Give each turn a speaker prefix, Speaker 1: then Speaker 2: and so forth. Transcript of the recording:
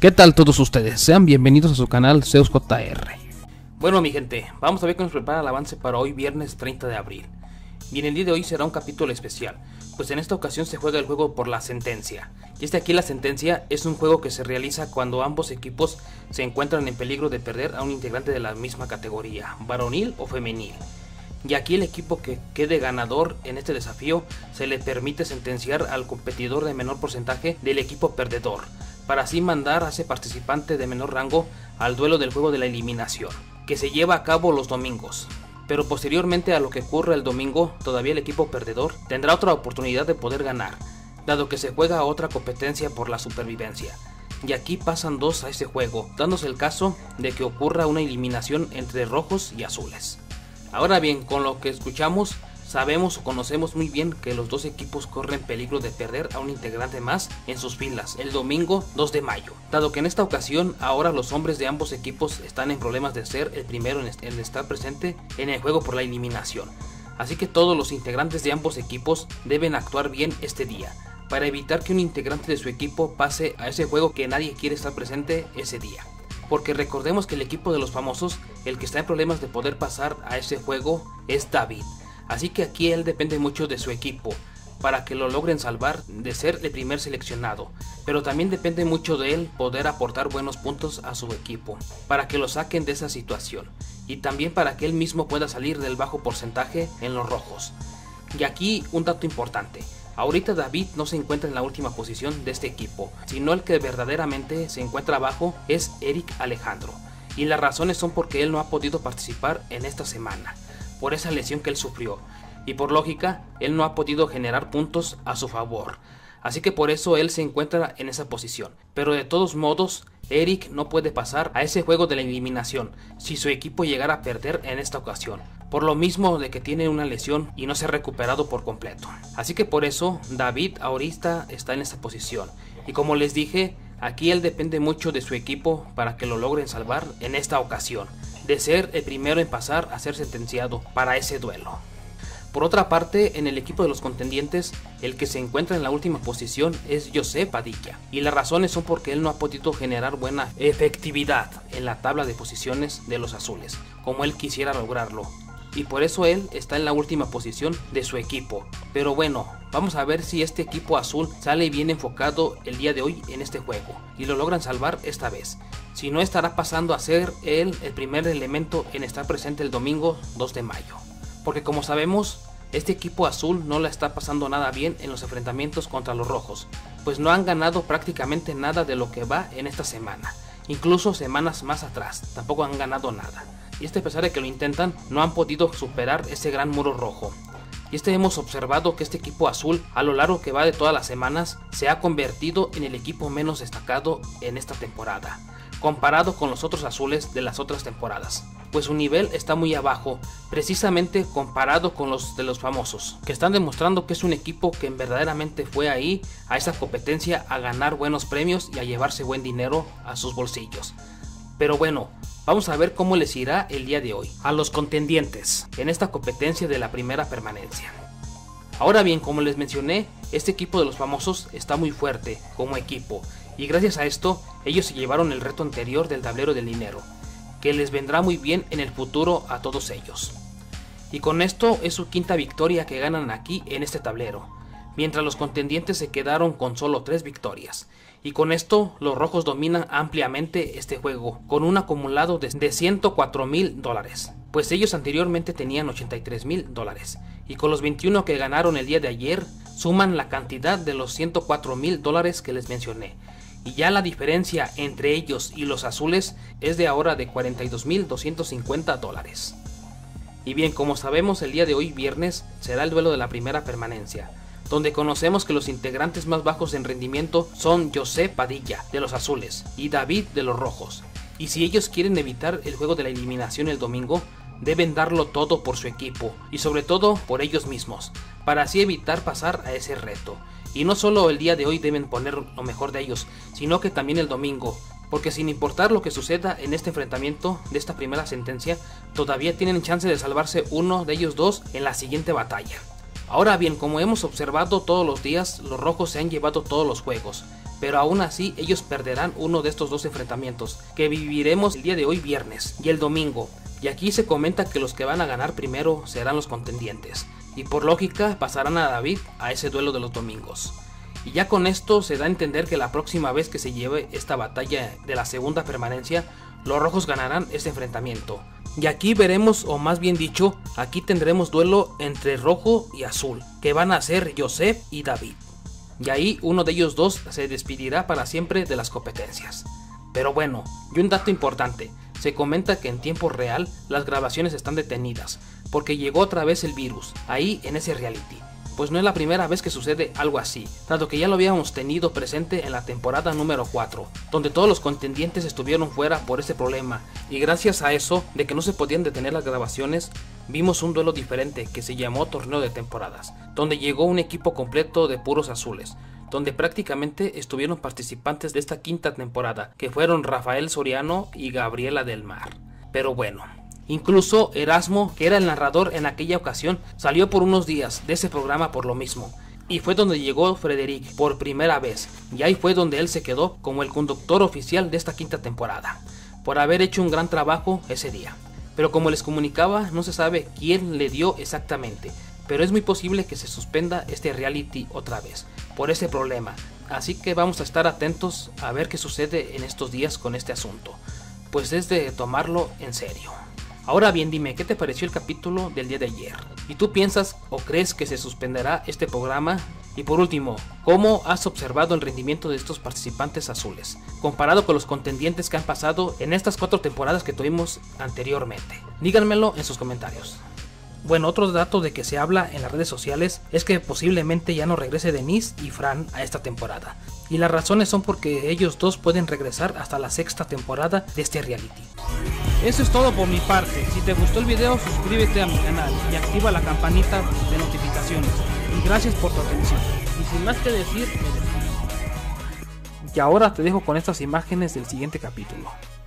Speaker 1: ¿Qué tal todos ustedes? Sean bienvenidos a su canal Zeus JR. Bueno mi gente, vamos a ver qué nos prepara el avance para hoy viernes 30 de abril. Bien, el día de hoy será un capítulo especial, pues en esta ocasión se juega el juego por la sentencia. Y aquí la sentencia es un juego que se realiza cuando ambos equipos se encuentran en peligro de perder a un integrante de la misma categoría, varonil o femenil. Y aquí el equipo que quede ganador en este desafío se le permite sentenciar al competidor de menor porcentaje del equipo perdedor, para así mandar a ese participante de menor rango al duelo del juego de la eliminación, que se lleva a cabo los domingos. Pero posteriormente a lo que ocurre el domingo, todavía el equipo perdedor tendrá otra oportunidad de poder ganar, dado que se juega otra competencia por la supervivencia. Y aquí pasan dos a ese juego, dándose el caso de que ocurra una eliminación entre rojos y azules. Ahora bien, con lo que escuchamos, sabemos o conocemos muy bien que los dos equipos corren peligro de perder a un integrante más en sus filas el domingo 2 de mayo, dado que en esta ocasión ahora los hombres de ambos equipos están en problemas de ser el primero en estar presente en el juego por la eliminación. Así que todos los integrantes de ambos equipos deben actuar bien este día, para evitar que un integrante de su equipo pase a ese juego que nadie quiere estar presente ese día. Porque recordemos que el equipo de los famosos, el que está en problemas de poder pasar a ese juego es David. Así que aquí él depende mucho de su equipo para que lo logren salvar de ser el primer seleccionado, pero también depende mucho de él poder aportar buenos puntos a su equipo para que lo saquen de esa situación, y también para que él mismo pueda salir del bajo porcentaje en los rojos. Y aquí un dato importante: ahorita David no se encuentra en la última posición de este equipo, sino el que verdaderamente se encuentra abajo es Eric Alejandro, y las razones son porque él no ha podido participar en esta semana por esa lesión que él sufrió, y por lógica él no ha podido generar puntos a su favor, así que por eso él se encuentra en esa posición. Pero de todos modos, Eric no puede pasar a ese juego de la eliminación si su equipo llegara a perder en esta ocasión, por lo mismo de que tiene una lesión y no se ha recuperado por completo. Así que por eso David ahorita está en esa posición, y como les dije, aquí él depende mucho de su equipo para que lo logren salvar en esta ocasión, de ser el primero en pasar a ser sentenciado para ese duelo. Por otra parte, en el equipo de los contendientes, el que se encuentra en la última posición es José Padilla, y las razones son porque él no ha podido generar buena efectividad en la tabla de posiciones de los azules, como él quisiera lograrlo, y por eso él está en la última posición de su equipo. Pero bueno, vamos a ver si este equipo azul sale bien enfocado el día de hoy en este juego y lo logran salvar esta vez. Si no, estará pasando a ser él el primer elemento en estar presente el domingo 2 de mayo. Porque como sabemos, este equipo azul no la está pasando nada bien en los enfrentamientos contra los rojos, pues no han ganado prácticamente nada de lo que va en esta semana. Incluso semanas más atrás tampoco han ganado nada. Y a pesar de que lo intentan, no han podido superar ese gran muro rojo. Y hemos observado que este equipo azul, a lo largo que va de todas las semanas, se ha convertido en el equipo menos destacado en esta temporada, comparado con los otros azules de las otras temporadas, pues su nivel está muy abajo, precisamente comparado con los de los famosos, que están demostrando que es un equipo que verdaderamente fue ahí a esa competencia a ganar buenos premios y a llevarse buen dinero a sus bolsillos. Pero bueno, vamos a ver cómo les irá el día de hoy a los contendientes en esta competencia de la primera permanencia. Ahora bien, como les mencioné, este equipo de los famosos está muy fuerte como equipo, y gracias a esto ellos se llevaron el reto anterior del tablero del dinero, que les vendrá muy bien en el futuro a todos ellos. Y con esto es su quinta victoria que ganan aquí en este tablero, mientras los contendientes se quedaron con solo 3 victorias. Y con esto los rojos dominan ampliamente este juego, con un acumulado de $104,000, pues ellos anteriormente tenían $83,000, y con los 21 que ganaron el día de ayer, suman la cantidad de los $104,000 que les mencioné. Y ya la diferencia entre ellos y los azules es de ahora de $42,250. Y bien, como sabemos, el día de hoy viernes será el duelo de la primera permanencia, donde conocemos que los integrantes más bajos en rendimiento son José Padilla de los azules y David de los rojos, y si ellos quieren evitar el juego de la eliminación el domingo, deben darlo todo por su equipo y sobre todo por ellos mismos, para así evitar pasar a ese reto. Y no solo el día de hoy deben poner lo mejor de ellos, sino que también el domingo, porque sin importar lo que suceda en este enfrentamiento de esta primera sentencia, todavía tienen chance de salvarse uno de ellos dos en la siguiente batalla. Ahora bien, como hemos observado todos los días, los rojos se han llevado todos los juegos, pero aún así ellos perderán uno de estos dos enfrentamientos que viviremos el día de hoy viernes y el domingo, y aquí se comenta que los que van a ganar primero serán los contendientes, y por lógica pasarán a David a ese duelo de los domingos. Y ya con esto se da a entender que la próxima vez que se lleve esta batalla de la segunda permanencia, los rojos ganarán ese enfrentamiento. Y aquí veremos, o más bien dicho, aquí tendremos duelo entre rojo y azul, que van a ser Joseph y David. Y ahí uno de ellos dos se despedirá para siempre de las competencias. Pero bueno, y un dato importante, se comenta que en tiempo real las grabaciones están detenidas, porque llegó otra vez el virus, ahí en ese reality. Pues no es la primera vez que sucede algo así, dado que ya lo habíamos tenido presente en la temporada número 4, donde todos los contendientes estuvieron fuera por ese problema, y gracias a eso, de que no se podían detener las grabaciones, vimos un duelo diferente que se llamó Torneo de Temporadas, donde llegó un equipo completo de puros azules, donde prácticamente estuvieron participantes de esta quinta temporada, que fueron Rafael Soriano y Gabriela del Mar. Pero bueno, incluso Erasmo, que era el narrador en aquella ocasión, salió por unos días de ese programa por lo mismo. Y fue donde llegó Frederic por primera vez, y ahí fue donde él se quedó como el conductor oficial de esta quinta temporada, por haber hecho un gran trabajo ese día. Pero como les comunicaba, no se sabe quién le dio exactamente, pero es muy posible que se suspenda este reality otra vez, por ese problema. Así que vamos a estar atentos a ver qué sucede en estos días con este asunto, pues es de tomarlo en serio. Ahora bien, dime, ¿qué te pareció el capítulo del día de ayer? ¿Y tú piensas o crees que se suspenderá este programa? Y por último, ¿cómo has observado el rendimiento de estos participantes azules, comparado con los contendientes que han pasado en estas 4 temporadas que tuvimos anteriormente? Díganmelo en sus comentarios. Bueno, otro dato de que se habla en las redes sociales es que posiblemente ya no regrese Denise y Fran a esta temporada. Y las razones son porque ellos dos pueden regresar hasta la 6ª temporada de este reality. Eso es todo por mi parte. Si te gustó el video, suscríbete a mi canal y activa la campanita de notificaciones. Y gracias por tu atención. Y sin más que decir, me despido. Y ahora te dejo con estas imágenes del siguiente capítulo.